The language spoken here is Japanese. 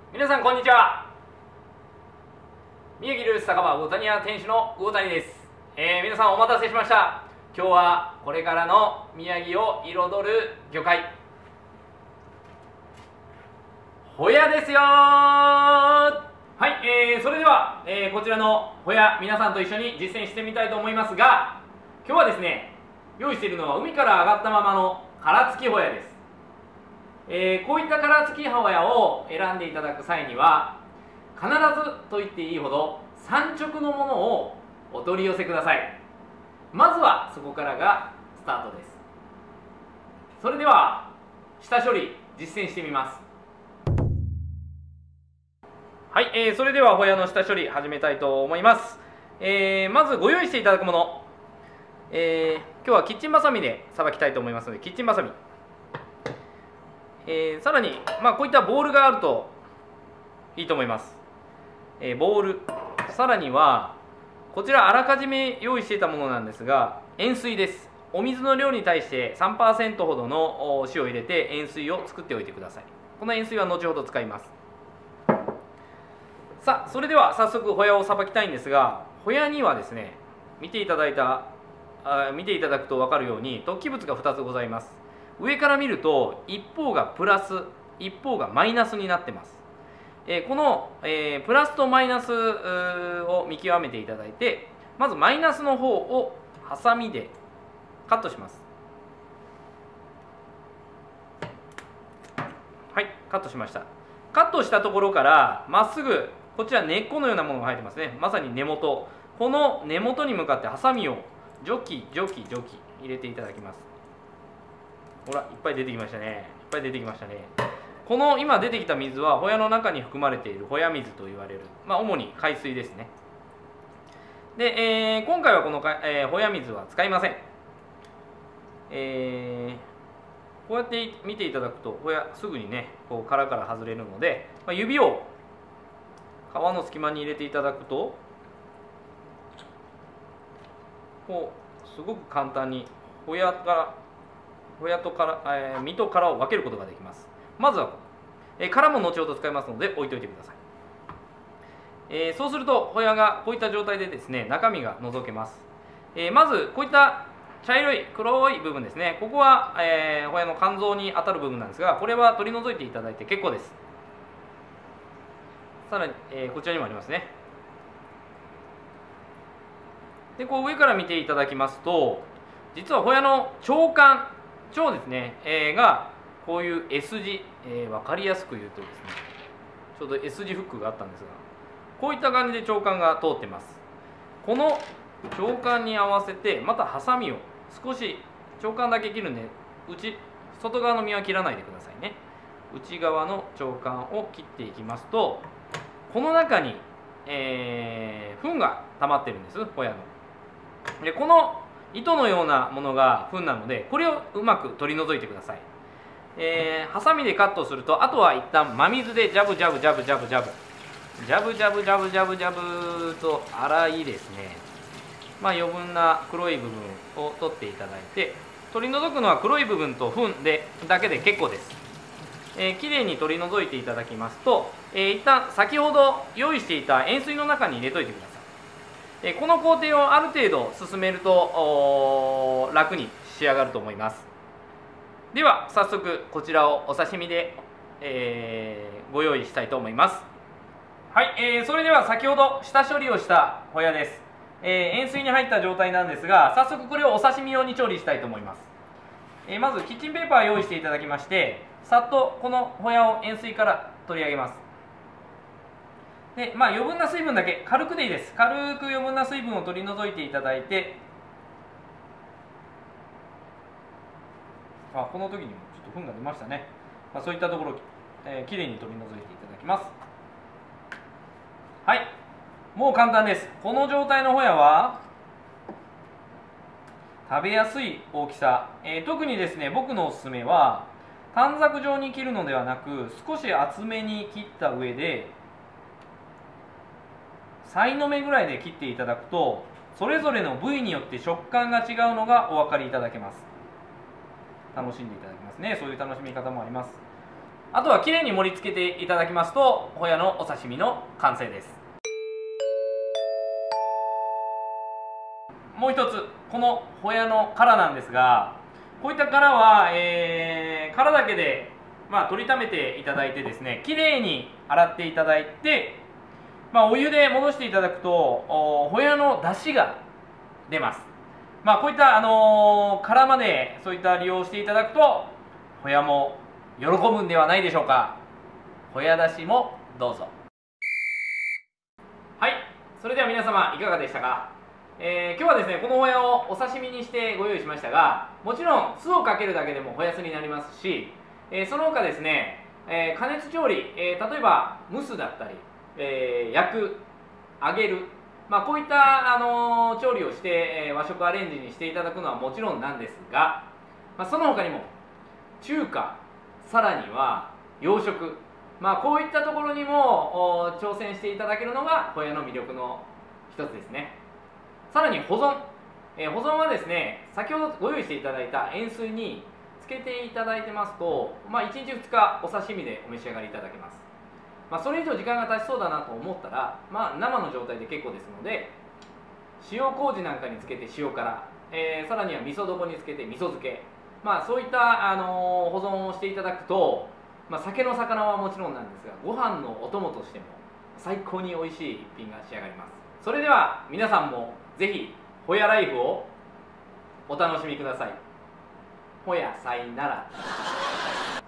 皆さんこんにちは。宮城ルース酒場魚谷屋店主の魚谷です。皆さんお待たせしました。今日はこれからの宮城を彩る魚介ホヤですよー。はい、それでは、こちらのホヤ皆さんと一緒に実践してみたいと思いますが、今日はですね用意しているのは海から上がったままの殻付きホヤです。こういった殻付きホヤを選んでいただく際には必ずと言っていいほど産直のものをお取り寄せください。まずはそこからがスタートです。それでは下処理実践してみます。はい、それではホヤの下処理始めたいと思います。まずご用意していただくもの、今日はキッチンバサミでさばきたいと思いますのでキッチンバサミ、さらに、こういったボウルがあるといいと思います。ボウル、さらにはこちらあらかじめ用意していたものなんですが塩水です。お水の量に対して 3% ほどの塩を入れて塩水を作っておいてください。この塩水は後ほど使います。さあそれでは早速ホヤをさばきたいんですが、ホヤにはですね見ていただくと分かるように突起物が2つございます。上から見ると一方がプラス一方がマイナスになってます。この、プラスとマイナスを見極めていただいて、まずマイナスの方をハサミでカットします。はい、カットしました。カットしたところからまっすぐこちら根っこのようなものが生えてますね。まさに根元、この根元に向かってハサミをジョキジョキジョキ入れていただきます。ほら、いっぱい出てきましたね。いっぱい出てきましたね。この今出てきた水はホヤの中に含まれているホヤ水と言われる、主に海水ですね。で、今回はこのホヤ水は使いません。こうやって見ていただくとホヤすぐにねこう殻から外れるので、指を皮の隙間に入れていただくとこうすごく簡単にホヤと身と殻を分けることができます。まずは殻も後ほど使いますので置いといてください。そうするとホヤがこういった状態でですね中身が覗けます。まずこういった茶色い黒い部分ですね、ここは、ホヤの肝臓に当たる部分なんですが、これは取り除いていただいて結構です。さらに、こちらにもありますね。でこう上から見ていただきますと、実はホヤの腸ですね、がこういう S 字、分かりやすく言うとですねちょうど S 字フックがあったんですが、こういった感じで腸管が通ってます。この腸管に合わせてまたハサミを少し腸管だけ切るんで外側の身は切らないでくださいね。内側の腸管を切っていきますと、この中に、糞が溜まってるんです、ホヤの。でこの糸のようなものが糞なので、これをうまく取り除いてください。ハサミでカットすると、あとは一旦真水でジャブジャブジャブジャブジャブジャブジャブジャブジャブジャブと洗いですね、余分な黒い部分を取っていただいて、取り除くのは黒い部分と糞だけで結構です。きれいに取り除いていただきますと、一旦先ほど用意していた塩水の中に入れといてください。この工程をある程度進めると楽に仕上がると思います。では早速こちらをお刺身で、ご用意したいと思います。はい、それでは先ほど下処理をしたホヤです。塩水に入った状態なんですが、早速これをお刺身用に調理したいと思います。まずキッチンペーパーを用意していただきまして、さっとこのホヤを塩水から取り上げます。で余分な水分だけ軽くでいいです。軽く余分な水分を取り除いていただいて、この時にもちょっと糞が出ましたね。そういったところを、きれいに取り除いていただきます。はい、もう簡単です。この状態のホヤは食べやすい大きさ、特にですね僕のおすすめは短冊状に切るのではなく、少し厚めに切った上でさいの目ぐらいで切っていただくと、それぞれの部位によって食感が違うのがお分かりいただけます。楽しんでいただけますね。そういう楽しみ方もあります。 あとはきれいに盛り付けていただきますとホヤのお刺身の完成です。もう一つ、このホヤの殻なんですが、こういった殻は、殻だけで、取りためていただいてですね、きれいに洗っていただいて、お湯で戻していただくとホヤの出汁が出ます。こういった、殻までそういった利用していただくとホヤも喜ぶんではないでしょうか。ホヤ出汁もどうぞ。はい、それでは皆様いかがでしたか。今日はですねこのホヤをお刺身にしてご用意しましたが、もちろん酢をかけるだけでもホヤ酢になりますし、その他ですね、加熱調理、例えば蒸すだったり、焼く、揚げる、こういった、調理をして、和食アレンジにしていただくのはもちろんなんですが、その他にも中華、さらには洋食、こういったところにも挑戦していただけるのがホヤの魅力の一つですね。さらに保存、保存はですね先ほどご用意していただいた塩水につけていただいてますと、1日2日お刺身でお召し上がりいただけます。それ以上時間が経ちそうだなと思ったら、生の状態で結構ですので、塩麹なんかにつけて塩辛、さらには味噌床につけて味噌漬け、そういった、保存をしていただくと、酒の魚はもちろんなんですがご飯のお供としても最高に美味しい一品が仕上がります。それでは皆さんもぜひホヤライフをお楽しみください。ホヤさいなら。